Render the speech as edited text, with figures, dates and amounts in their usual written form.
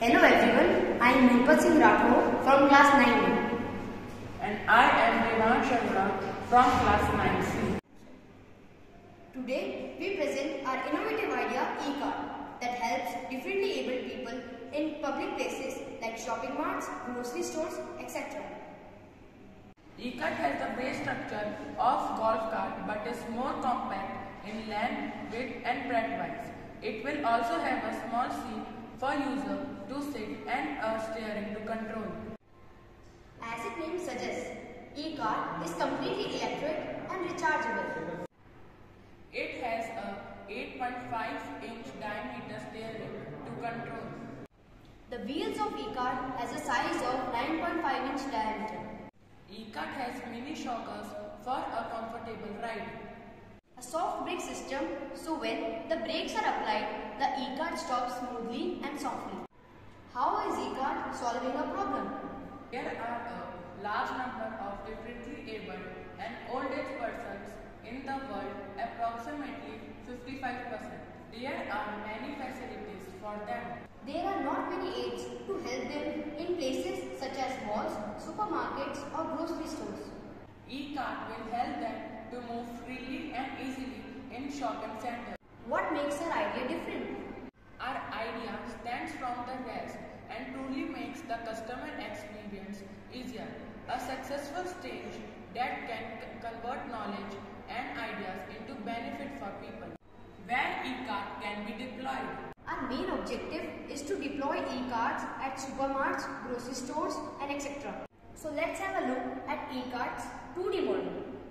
Hello everyone, I am Nirpat Singh Rathore from class 9. And I am Devan Chandra from class 9C. Today we present our innovative idea e-card that helps differently abled people in public places like shopping malls, grocery stores, etc. E-card has the base structure of golf cart but is more compact in length, width and breadth-wise. It will also have a small seat for user to sit and a steering to control. As its name suggests, e-card is completely electric and rechargeable. It has a 8.5-inch diameter steering to control. The wheels of e-card has a size of 9.5-inch diameter. E-card has mini shockers for a comfortable ride. A soft brake system, so when the brakes are applied, the e-card stops smoothly and softly. How is e-card solving a problem? There are a large number of differently abled and old age persons in the world, approximately 55%. There are many facilities for them. There are not many aids to help them in places such as malls, supermarkets or grocery stores. E-card will help them to move freely and easily in shopping centers. What makes our idea different? Our idea stands from the rest and truly makes the customer experience easier. A successful stage that can convert knowledge and ideas into benefit for people. Where e-card can be deployed. Our main objective is to deploy e-cards at supermarkets, grocery stores and etc. So let's have a look at e-cards 2D model.